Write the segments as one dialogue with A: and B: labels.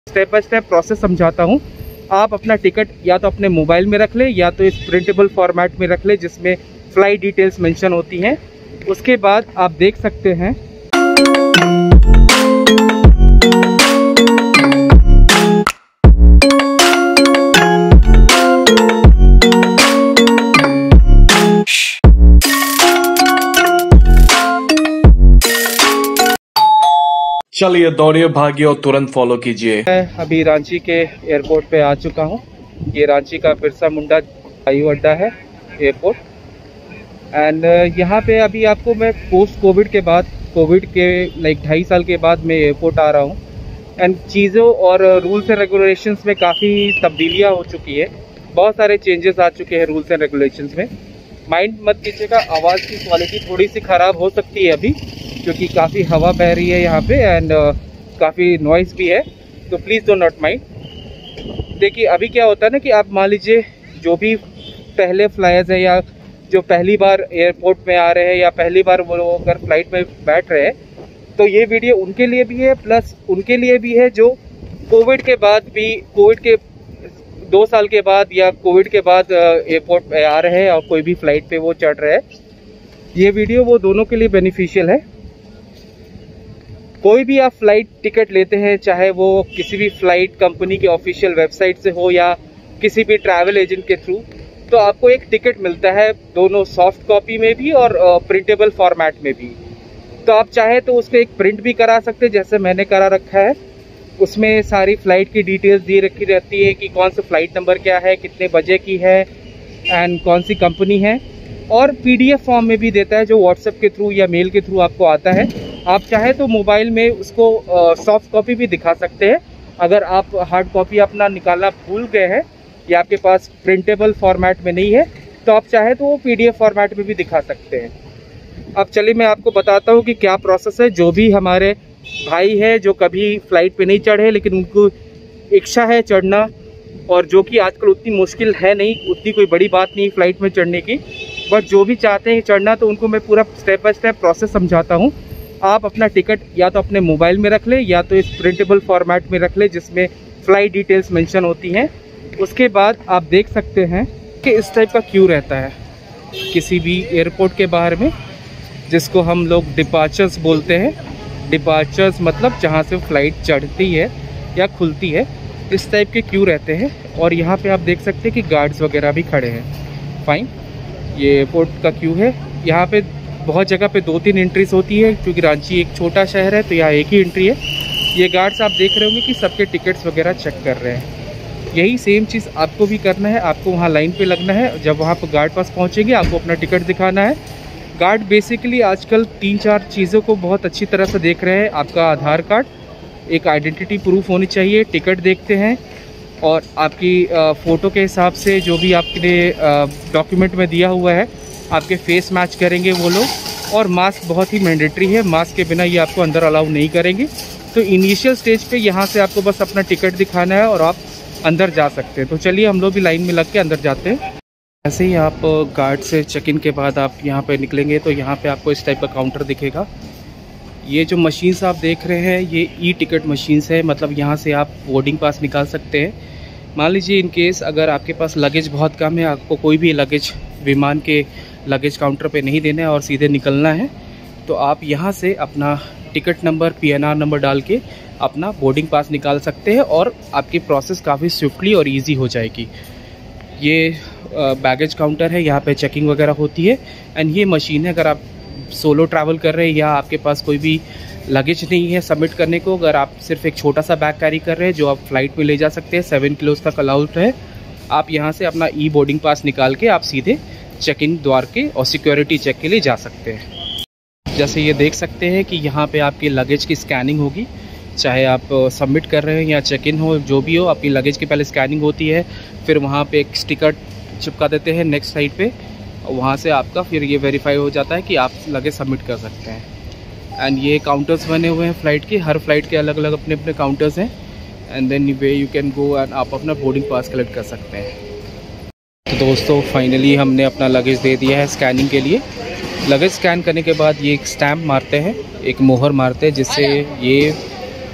A: Step by step process समझाता हूँ। आप अपना टिकट या तो अपने मोबाइल में रख लें या तो इस प्रिंटेबल फॉर्मेट में रख लें जिसमें फ्लाइट डिटेल्स मेंशन होती हैं। उसके बाद आप देख सकते हैं
B: चलिए दौड़िए, भागिए और तुरंत फॉलो कीजिए।
A: मैं अभी रांची के एयरपोर्ट पे आ चुका हूँ। ये रांची का बिरसा मुंडा वायु अड्डा है एयरपोर्ट। एंड यहाँ पे अभी आपको मैं पोस्ट कोविड के बाद, कोविड के 2.5 साल के बाद मैं एयरपोर्ट आ रहा हूँ। एंड चीज़ों और रूल्स एंड रेगुलेशंस में काफ़ी तब्दीलियाँ हो चुकी है। बहुत सारे चेंजेस आ चुके हैं रूल्स एंड रेगुलेशंस में। माइंड मत कीजिएगा, आवाज़ की क्वालिटी थोड़ी सी ख़राब हो सकती है अभी, क्योंकि काफ़ी हवा बह रही है यहाँ पे एंड काफ़ी नॉइज़ भी है, तो प्लीज़ डो नॉट माइंड। देखिए अभी क्या होता है ना कि आप मान लीजिए जो भी पहले फ्लायर्स हैं या जो पहली बार एयरपोर्ट में आ रहे हैं या पहली बार वो अगर फ्लाइट में बैठ रहे हैं, तो ये वीडियो उनके लिए भी है, प्लस उनके लिए भी है जो कोविड के बाद भी, कोविड के 2 साल के बाद या कोविड के बाद एयरपोर्ट पे आ रहे हैं और कोई भी फ्लाइट पे वो चढ़ रहे हैं। ये वीडियो वो दोनों के लिए बेनिफिशियल है। कोई भी आप फ्लाइट टिकट लेते हैं, चाहे वो किसी भी फ्लाइट कंपनी के ऑफिशियल वेबसाइट से हो या किसी भी ट्रैवल एजेंट के थ्रू, तो आपको एक टिकट मिलता है, दोनों सॉफ्ट कॉपी में भी और प्रिंटेबल फॉर्मेट में भी। तो आप चाहे तो उसको एक प्रिंट भी करा सकते हैं, जैसे मैंने करा रखा है। उसमें सारी फ़्लाइट की डिटेल्स दी रखी रहती है कि कौन सा फ्लाइट नंबर क्या है, कितने बजे की है एंड कौन सी कंपनी है। और PDF फॉर्म में भी देता है जो व्हाट्सएप के थ्रू या मेल के थ्रू आपको आता है। आप चाहे तो मोबाइल में उसको सॉफ्ट कॉपी भी दिखा सकते हैं। अगर आप हार्ड कॉपी अपना निकालना भूल गए हैं या आपके पास प्रिंटेबल फॉर्मेट में नहीं है, तो आप चाहे तो वो PDF फॉर्मेट में भी दिखा सकते हैं। अब चलिए मैं आपको बताता हूँ कि क्या प्रोसेस है। जो भी हमारे भाई है जो कभी फ़्लाइट पे नहीं चढ़े लेकिन उनको इच्छा है चढ़ना, और जो कि आजकल उतनी मुश्किल है नहीं, उतनी कोई बड़ी बात नहीं फ़्लाइट में चढ़ने की, बट जो भी चाहते हैं चढ़ना, तो उनको मैं पूरा स्टेप बाय स्टेप प्रोसेस समझाता हूँ। आप अपना टिकट या तो अपने मोबाइल में रख लें या तो इस प्रिंटेबल फॉर्मेट में रख लें जिसमें फ़्लाइट डिटेल्स मेंशन होती हैं। उसके बाद आप देख सकते हैं कि इस टाइप का क्यू रहता है किसी भी एयरपोर्ट के बाहर में, जिसको हम लोग डिपार्चर्स बोलते हैं। डिपार्चर्स मतलब जहाँ से फ़्लाइट चढ़ती है या खुलती है, इस टाइप के क्यू रहते हैं। और यहाँ पे आप देख सकते हैं कि गार्ड्स वगैरह भी खड़े हैं। फाइन, ये एयरपोर्ट का क्यू है। यहाँ पे बहुत जगह पे 2-3 एंट्रीज होती है, क्योंकि रांची एक छोटा शहर है तो यहाँ एक ही एंट्री है। ये गार्ड्स आप देख रहे होंगे कि सबके टिकट्स वगैरह चेक कर रहे हैं। यही सेम चीज़ आपको भी करना है। आपको वहाँ लाइन पे लगना है। जब वहाँ पर गार्ड पास पहुँचेंगे आपको अपना टिकट दिखाना है। गार्ड बेसिकली आजकल 3-4 चीज़ों को बहुत अच्छी तरह से देख रहे हैं। आपका आधार कार्ड, एक आइडेंटिटी प्रूफ होनी चाहिए, टिकट देखते हैं, और आपकी फ़ोटो के हिसाब से जो भी आपके डॉक्यूमेंट में दिया हुआ है आपके फेस मैच करेंगे वो लोग। और मास्क बहुत ही मैंडेटरी है, मास्क के बिना ये आपको अंदर अलाउ नहीं करेंगे। तो इनिशियल स्टेज पे यहाँ से आपको बस अपना टिकट दिखाना है और आप अंदर जा सकते हैं। तो चलिए हम लोग भी लाइन में लग के अंदर जाते हैं। ऐसे ही आप गार्ड से चेक इन के बाद आप यहाँ पे निकलेंगे तो यहाँ पे आपको इस टाइप का काउंटर दिखेगा। ये जो मशीन्स आप देख रहे हैं ये ई-टिकट मशीन्स है, मतलब यहाँ से आप बोर्डिंग पास निकाल सकते हैं। मान लीजिए इन केस अगर आपके पास लगेज बहुत कम है, आपको कोई भी लगेज विमान के लगेज काउंटर पे नहीं देना है और सीधे निकलना है, तो आप यहाँ से अपना टिकट नंबर, PNR नंबर डाल के अपना बोर्डिंग पास निकाल सकते हैं और आपकी प्रोसेस काफ़ी स्विफ्टली और ईजी हो जाएगी। ये बैगेज काउंटर है, यहाँ पे चेकिंग वगैरह होती है। एंड ये मशीन है, अगर आप सोलो ट्रैवल कर रहे हैं या आपके पास कोई भी लगेज नहीं है सबमिट करने को, अगर आप सिर्फ एक छोटा सा बैग कैरी कर रहे हैं जो आप फ्लाइट में ले जा सकते हैं, 7 किलोज तक अलाउड है, आप यहाँ से अपना ई बोर्डिंग पास निकाल के आप सीधे चेक इन द्वार के और सिक्योरिटी चेक के लिए जा सकते हैं। जैसे ये देख सकते हैं कि यहाँ पे आपकी लगेज की स्कैनिंग होगी, चाहे आप सबमिट कर रहे हैं या चेक इन हो, जो भी हो, आपकी लगेज की पहले स्कैनिंग होती है, फिर वहाँ पे एक स्टिकर चिपका देते हैं नेक्स्ट साइड पे, वहाँ से आपका फिर ये वेरीफाई हो जाता है कि आप लगेज सबमिट कर सकते हैं। एंड ये काउंटर्स बने हुए हैं फ़्लाइट के, हर फ्लाइट के अलग अलग अपने अपने काउंटर्स हैं। And then way you can go and आप अपना बोर्डिंग पास कलेक्ट कर सकते हैं। तो दोस्तों फाइनली हमने अपना लगेज दे दिया है स्कैनिंग के लिए। लगेज स्कैन करने के बाद ये एक स्टैम्प मारते हैं, एक मोहर मारते हैं, जिससे ये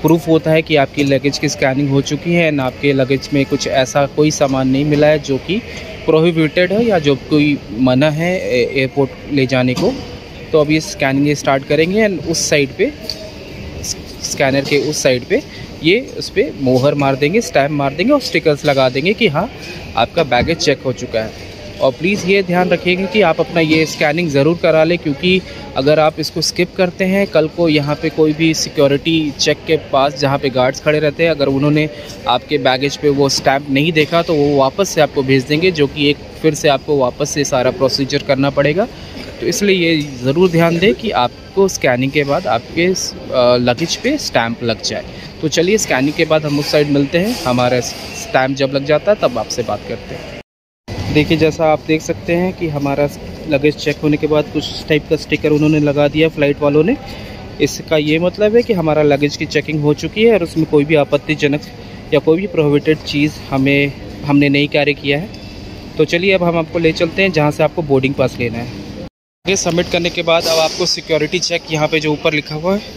A: प्रूफ होता है कि आपकी लगेज की स्कैनिंग हो चुकी है एंड आपके लगेज में कुछ ऐसा कोई सामान नहीं मिला है जो कि प्रोहिबिटेड है या जो कोई मना है एयरपोर्ट ले जाने को। तो अभी स्कैनिंग स्टार्ट करेंगे एंड उस साइड पे, स्कैनर के उस साइड पे ये उस पर मोहर मार देंगे, स्टैम्प मार देंगे और स्टिकर्स लगा देंगे कि हाँ आपका बैगेज चेक हो चुका है। और प्लीज़ ये ध्यान रखिएगा कि आप अपना ये स्कैनिंग ज़रूर करा लें, क्योंकि अगर आप इसको स्किप करते हैं, कल को यहाँ पे कोई भी सिक्योरिटी चेक के पास जहाँ पे गार्ड्स खड़े रहते हैं, अगर उन्होंने आपके बैगेज पे वो स्टैम्प नहीं देखा तो वो वापस से आपको भेज देंगे, जो कि एक फिर से आपको वापस से सारा प्रोसीजर करना पड़ेगा। तो इसलिए ये ज़रूर ध्यान दें कि आपको स्कैनिंग के बाद आपके लगेज पे स्टैम्प लग जाए। तो चलिए स्कैनिंग के बाद हम उस साइड मिलते हैं, हमारा स्टैम्प जब लग जाता है तब आपसे बात करते हैं। देखिए जैसा आप देख सकते हैं कि हमारा लगेज चेक होने के बाद कुछ टाइप का स्टिकर उन्होंने लगा दिया फ़्लाइट वालों ने। इसका ये मतलब है कि हमारा लगेज की चेकिंग हो चुकी है और उसमें कोई भी आपत्तिजनक या कोई भी प्रोहिबिटेड चीज़ हमने नहीं कैरी किया है। तो चलिए अब हम आपको ले चलते हैं जहाँ से आपको बोर्डिंग पास लेना है। ये सबमिट करने के बाद अब आपको सिक्योरिटी चेक, यहाँ पे जो ऊपर लिखा हुआ है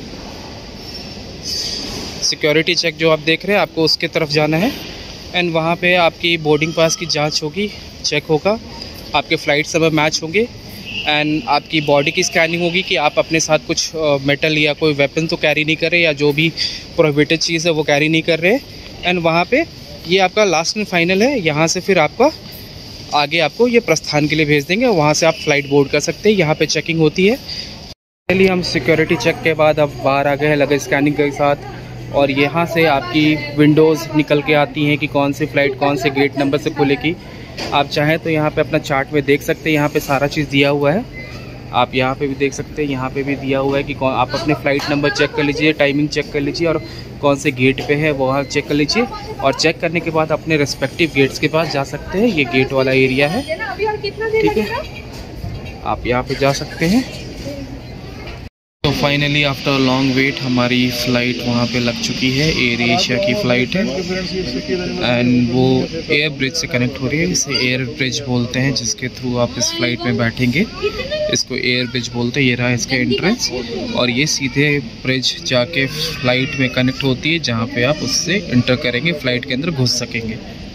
A: सिक्योरिटी चेक जो आप देख रहे हैं, आपको उसके तरफ जाना है एंड वहाँ पे आपकी बोर्डिंग पास की जांच होगी, चेक होगा, आपके फ़्लाइट समय मैच होंगे एंड आपकी बॉडी की स्कैनिंग होगी कि आप अपने साथ कुछ मेटल या कोई वेपन तो कैरी नहीं कर रहे या जो भी प्रोहिबिटेड चीज़ है वो कैरी नहीं कर रहे। एंड वहाँ पे ये आपका लास्ट एंड फाइनल है, यहाँ से फिर आपका आगे आपको ये प्रस्थान के लिए भेज देंगे, वहाँ से आप फ़्लाइट बोर्ड कर सकते हैं। यहाँ पे चेकिंग होती है। पहले हम सिक्योरिटी चेक के बाद अब बाहर आ गए हैं लगेज स्कैनिंग के साथ, और यहाँ से आपकी विंडोज़ निकल के आती हैं कि कौन सी फ़्लाइट कौन से गेट नंबर से खुलेगी। आप चाहें तो यहाँ पे अपना चार्ट में देख सकते हैं, यहाँ पे सारा चीज़ दिया हुआ है। आप यहाँ पे भी देख सकते हैं, यहाँ पे भी दिया हुआ है कि कौन, आप अपने फ़्लाइट नंबर चेक कर लीजिए, टाइमिंग चेक कर लीजिए और कौन से गेट पे है वहाँ चेक कर लीजिए। और चेक करने के बाद अपने रेस्पेक्टिव गेट्स के पास जा सकते हैं। ये गेट वाला एरिया है, ठीक है, आप यहाँ पे जा सकते हैं। तो फाइनली आफ्टर लॉन्ग वेट हमारी फ़्लाइट वहाँ पे लग चुकी है। एयर एशिया की फ़्लाइट है एंड वो एयर ब्रिज से कनेक्ट हो रही है। इसे एयर ब्रिज बोलते हैं, जिसके थ्रू आप इस फ्लाइट में बैठेंगे, इसको एयर ब्रिज बोलते हैं। ये रहा इसका एंट्रेंस और ये सीधे ब्रिज जाके फ़्लाइट में कनेक्ट होती है, जहाँ पे आप उससे इंटर करेंगे, फ़्लाइट के अंदर घुस सकेंगे।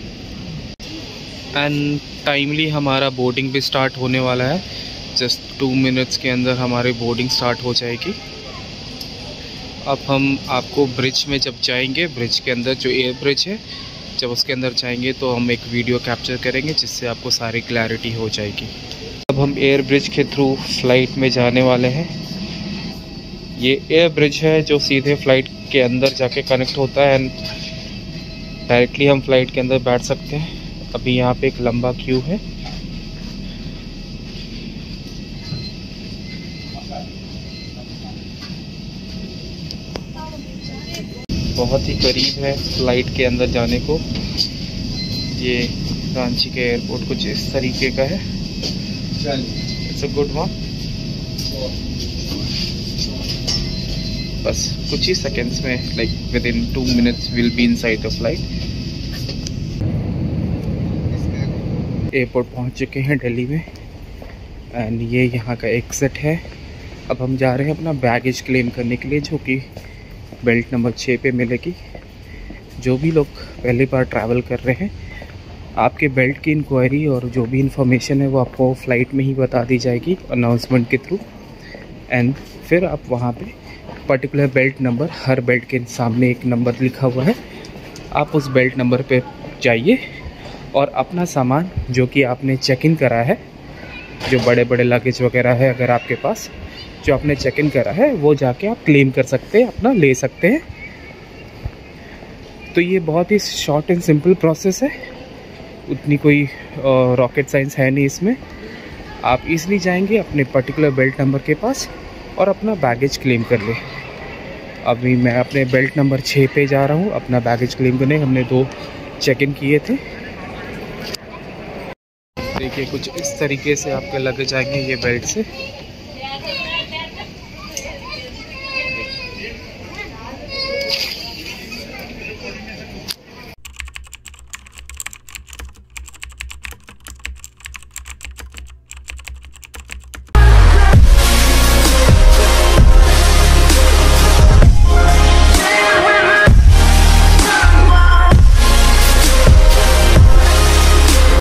A: एंड टाइमली हमारा बोर्डिंग भी स्टार्ट होने वाला है। जस्ट 2 मिनट्स के अंदर हमारी बोर्डिंग स्टार्ट हो जाएगी। अब हम आपको ब्रिज में जब जाएंगे, ब्रिज के अंदर जो एयर ब्रिज है, जब उसके अंदर जाएंगे तो हम एक वीडियो कैप्चर करेंगे जिससे आपको सारी क्लैरिटी हो जाएगी। अब हम एयर ब्रिज के थ्रू फ्लाइट में जाने वाले हैं। ये एयर ब्रिज है जो सीधे फ्लाइट के अंदर जाके कनेक्ट होता है एंड डायरेक्टली हम फ्लाइट के अंदर बैठ सकते हैं। अभी यहाँ पे एक लंबा क्यू है। बहुत ही करीब है फ्लाइट के अंदर जाने को। ये रांची के एयरपोर्ट कुछ इस तरीके का है। It's a good one. बस कुछ ही सेकेंड्स में, like with in 2 minutes will be inside the flight. Airport पहुंच चुके हैं दिल्ली में एंड ये यहाँ का एग्जिट है। अब हम जा रहे हैं अपना बैगेज क्लेम करने के लिए, जो कि बेल्ट नंबर 6 पे मिलेगी। जो भी लोग पहली बार ट्रैवल कर रहे हैं, आपके बेल्ट की इंक्वायरी और जो भी इंफॉर्मेशन है वो आपको फ़्लाइट में ही बता दी जाएगी अनाउंसमेंट के थ्रू। एंड फिर आप वहाँ पे पर्टिकुलर बेल्ट नंबर, हर बेल्ट के सामने एक नंबर लिखा हुआ है, आप उस बेल्ट नंबर पे जाइए और अपना सामान जो कि आपने चेक इन करा है, जो बड़े बड़े लगेज वगैरह है अगर आपके पास, जो आपने चेक इन करा है, वो जाके आप क्लेम कर सकते हैं, अपना ले सकते हैं। तो ये बहुत ही शॉर्ट एंड सिंपल प्रोसेस है, उतनी कोई रॉकेट साइंस है नहीं इसमें। आप इजीली जाएंगे अपने पर्टिकुलर बेल्ट नंबर के पास और अपना बैगेज क्लेम कर ले। अभी मैं अपने बेल्ट नंबर 6 पे जा रहा हूँ अपना बैगेज क्लेम करने। हमने 2 चेक इन किए थे। देखिए कुछ इस तरीके से आपके लगेज आएंगे ये बेल्ट से।